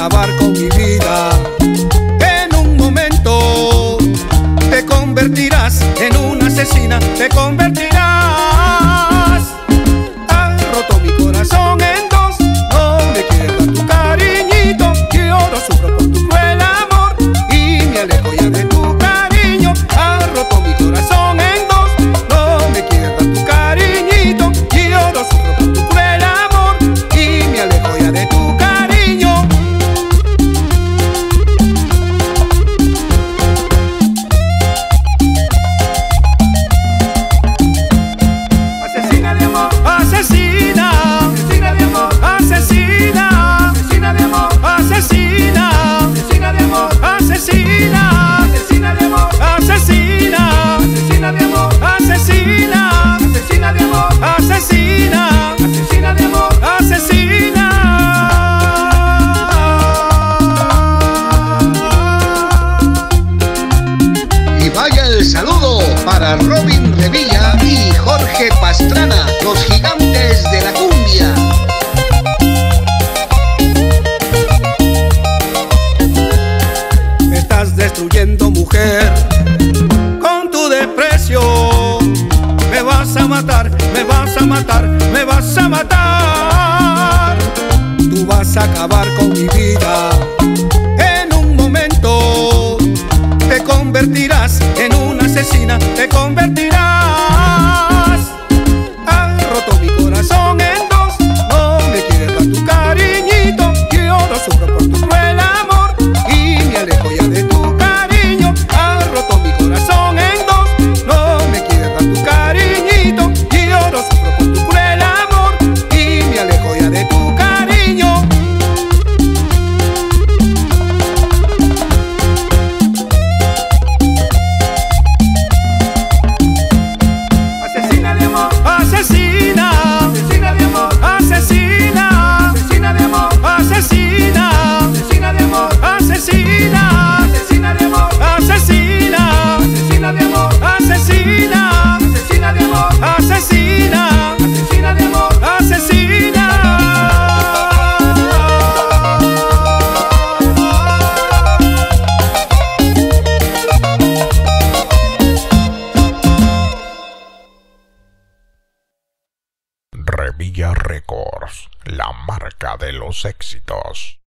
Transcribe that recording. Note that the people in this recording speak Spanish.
acabar con mi vida. En un momento te convertirás en una asesina, te convertirás. Has roto mi corazón en dos, no me quieras tu cariñito. Yo no sufro por tu cruel amor y me alejo ya de tu cariño. Has roto mi corazón en dos, no me quieras tu cariñito. Yo no sufro por tu cruel amor y me alejo ya de tu cariño. Asesina de amor, asesina, asesina de amor, asesina, asesina de amor, asesina, asesina de amor, asesina, asesina de amor, asesina, asesina de amor, asesina, asesina de amor, asesina, asesina de amor, asesina. Y vaya el saludo para Robin Revilla y Jorge Pastrana, los gigantes de la cumbia. Me estás destruyendo, mujer, con tu desprecio. Me vas a matar, me vas a matar, me vas a matar. Tú vas a acabar con mi vida. En un momento te convertirás en una asesina, te convertirás. Has roto mi corazón en dos, no me quieres dar tu cariñito. Yo no sufro por tu cruel amor y me alejo ya de tu cariño. Has roto mi corazón en dos, no me quieres dar tu cariñito. Yo no sufro por tu cruel amor y me alejo ya de tu cariño. Asesina de amor, asesina, asesina de amor, asesina, asesina de amor, asesina, asesina de amor, asesina, asesina de amor, asesina, asesina de amor, asesina, asesina de amor, asesina, asesina de amor, asesina. Revilla Records, la marca de los éxitos.